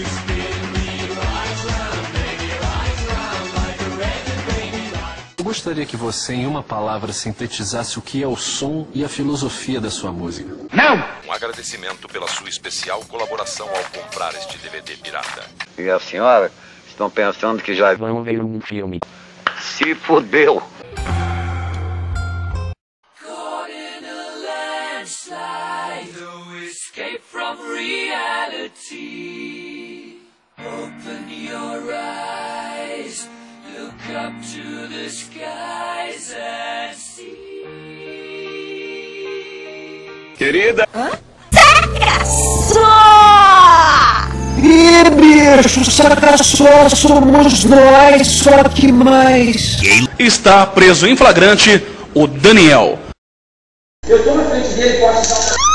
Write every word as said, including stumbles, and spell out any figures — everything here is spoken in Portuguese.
Eu gostaria que você, em uma palavra, sintetizasse o que é o som e a filosofia da sua música. Não! Um agradecimento pela sua especial colaboração ao comprar este D V D pirata. E a senhora estão pensando que já vão ver um filme. Se fudeu! Caught in a landslide, no escape from reality. Open your eyes, look up to the skies and see. Querida! Hã? Saca só! Ih, bicho, saca só, somos nós, só que mais. Está preso em flagrante o Daniel. Eu tô na frente dele, posso dar uma...